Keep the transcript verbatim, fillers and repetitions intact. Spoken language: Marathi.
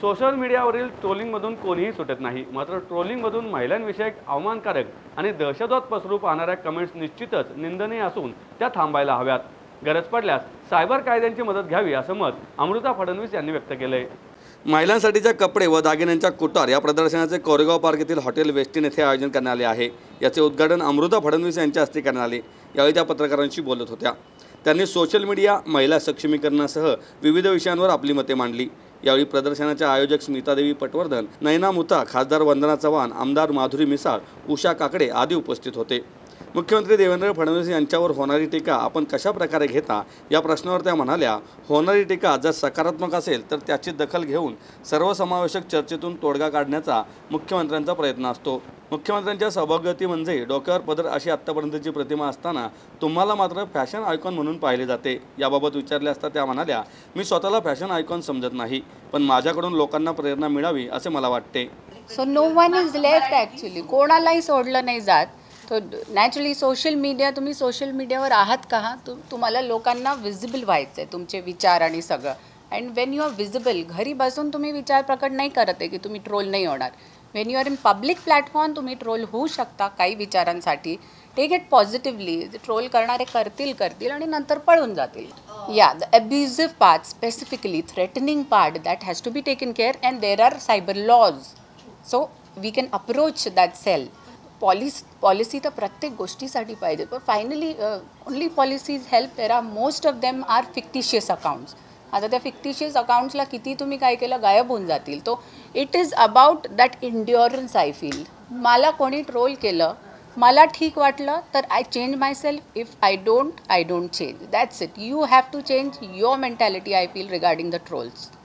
सोशल मीडियावरील ट्रोलिंगमधून कोणीही सुटत नाही, मात्र ट्रोलिंगमधून महिलांविषयक अवमानकारक आणि दहशतवाद पसरू पाहणाऱ्या कमेंट्स निश्चितच निंदनीय असून त्या थांबायला हव्यात. गरज पडल्यास सायबर कायद्यांची मदत घ्यावी असं मत अमृता फडणवीस यांनी व्यक्त केलंय. महिलांसाठीच्या कपडे व दागिन्यांच्या कुटार या प्रदर्शनाचे कोरेगाव पार्क येथील हॉटेल वेस्टिन येथे आयोजन करण्यात आले आहे. याचे उद्घाटन अमृता फडणवीस यांच्या हस्ते करण्यात आले. यावेळी त्या पत्रकारांशी बोलत होत्या. त्यांनी सोशल मीडिया, महिला सक्षमीकरणासह विविध विषयांवर आपली मते मांडली. यावेळी प्रदर्शनाच्या आयोजक स्मितादेवी पटवर्धन, नयना मुथा, खासदार वंदना चव्हाण, आमदार माधुरी मिसाळ, उषा काकडे आदी उपस्थित होते. मुख्यमंत्री देवेंद्र फडणवीस यांच्यावर होणारी टीका आपण कशा प्रकारे घेता या प्रश्नावर त्या म्हणाल्या, होणारी टीका जर सकारात्मक असेल तर त्याची दखल घेऊन सर्वसमावेशक चर्चेतून तोडगा काढण्याचा मुख्यमंत्र्यांचा प्रयत्न असतो. मुख्यमंत्र्यांच्या सौभाग्यवती म्हणजे डोक्यावर पदर अशी आत्तापर्यंतची प्रतिमा असताना तुम्हाला मात्र फॅशन आयकॉन म्हणून पाहिले जाते. याबाबत विचारले असता त्या म्हणाल्या, मी स्वतःला फॅशन आयकॉन समजत नाही, पण माझ्याकडून लोकांना प्रेरणा मिळावी असे मला वाटते. So no one is left actually, कोणालाही सोडलं नाही जात. तो नॅचरली सोशल मीडिया, तुम्ही सोशल मीडियावर आहात का, तु तुम्हाला लोकांना विजिबल व्हायचं आहे, तुमचे विचार आणि सगळं. And when you are visible, घरी बसून तुम्ही विचार प्रकट नाही करत आहे की तुम्ही ट्रोल नाही होणार. When you are in public platform तुम्ही ट्रोल होऊ शकता काही विचारांसाठी. Take it positively. ट्रोल करणारे करतील करतील आणि नंतर पळून जातील. या the abusive part, specifically threatening part, that has to be taken care and there are cyber laws. So we can approach that cell. Police policy तर प्रत्येक गोष्टीसाठी पाहिजे, पण finally only policies help. There are most of them are fictitious accounts. आता त्या फिक्टिशियस अकाउंट्सला किती तुम्ही काय केलं गायब होऊन जातील. तो it is about that endurance. I feel मला कोणी ट्रोल केलं, मला ठीक वाटलं तर I change myself. If I don't, I don't change. That's it. You have to change your mentality. I feel regarding the trolls.